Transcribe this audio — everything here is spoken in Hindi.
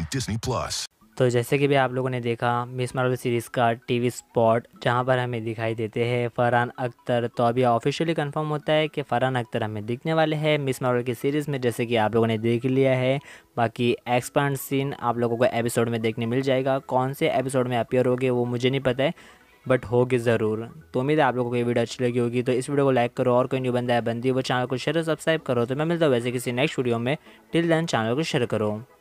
Disney Plus. तो जैसे कि भी आप लोगों ने देखा मिस मार्वल सीरीज़ का टीवी स्पॉट जहां पर हमें दिखाई देते हैं फरहान अख्तर। तो अभी ऑफिशियली कंफर्म होता है कि फरहान अख्तर हमें दिखने वाले हैं मिस मार्वल की सीरीज़ में, जैसे कि आप लोगों ने देख लिया है। बाकी एक्सपांड सीन आप लोगों को एपिसोड में देखने मिल जाएगा। कौन से एपिसोड में अपीयर होगे वो मुझे नहीं पता है, बट होगी ज़रूर। तो उम्मीद है आप लोगों को ये वीडियो अच्छी लगी होगी। तो इस वीडियो को लाइक करो और कोई न्यू बंदा है बंदी वो चैनल को शेयर और सब्सक्राइब करो। तो मैं मिलता हूँ वैसे किसी नेक्स्ट वीडियो में। टिल देन चैनल को शेयर करो।